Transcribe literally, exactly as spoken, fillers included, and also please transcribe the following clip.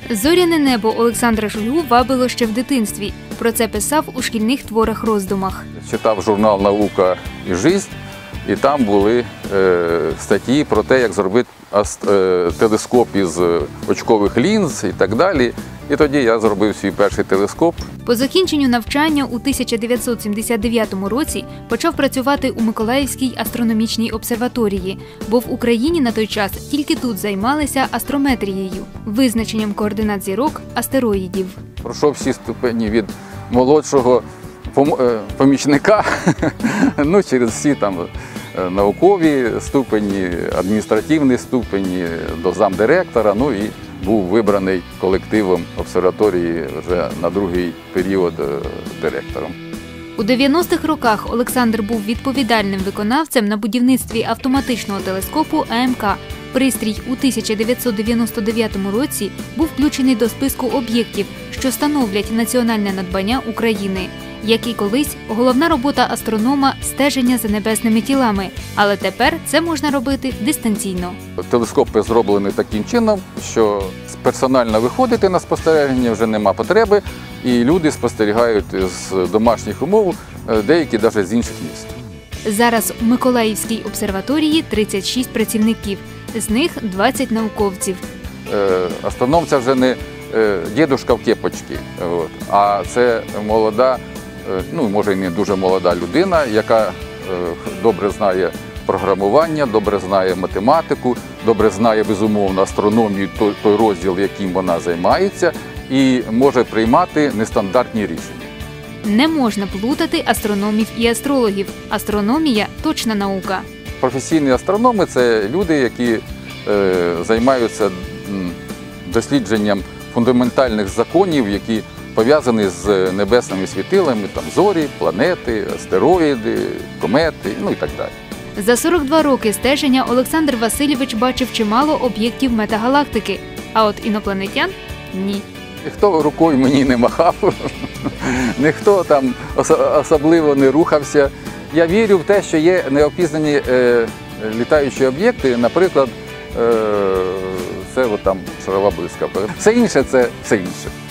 Зоряне небо Олександра Шульгу вабило ще в дитинстві. Про це писав у шкільних творах-роздумах. Читав журнал «Наука і життя», і там були е, статті про те, як зробити аст, е, телескоп із очкових лінз і так далі. І тоді я зробив свій перший телескоп. По закінченню навчання у тисяча дев'ятсот сімдесят дев'ятому році почав працювати у Миколаївській астрономічній обсерваторії, бо в Україні на той час тільки тут займалися астрометрією – визначенням координат зірок, астероїдів. Пройшов всі ступені від молодшого помічника, ну, через всі там наукові ступені, адміністративні ступені, до замдиректора, ну і був вибраний колективом обсерваторії вже на другий період директором. У дев'яностих роках Олександр був відповідальним виконавцем на будівництві автоматичного телескопу А М К. Пристрій у тисяча дев'ятсот дев'яносто дев'ятому році був включений до списку об'єктів, що становлять національне надбання України. Як і колись, головна робота астронома – стеження за небесними тілами. Але тепер це можна робити дистанційно. Телескопи зроблені таким чином, що персонально виходити на спостереження вже нема потреби, і люди спостерігають з домашніх умов, деякі навіть з інших міст. Зараз у Миколаївській обсерваторії тридцять шість працівників, з них двадцять науковців. Астроном – це вже не дідушка в кепочці, а це молода, ну, може і не дуже молода людина, яка добре знає програмування, добре знає математику, добре знає, безумовно, астрономію, той, той розділ, яким вона займається, і може приймати нестандартні рішення. Не можна плутати астрономів і астрологів. Астрономія – точна наука. Професійні астрономи – це люди, які е, займаються дослідженням фундаментальних законів, які пов'язані з небесними світилами, там зорі, планети, астероїди, комети, ну і так далі. За сорок два роки стеження Олександр Васильович бачив чимало об'єктів метагалактики, а от інопланетян – ні. Ніхто рукою мені не махав, ніхто там особливо не рухався. Я вірю в те, що є неопізнані е, літаючі об'єкти, наприклад, е, це от там шарова блискавка. Все інше – це все інше.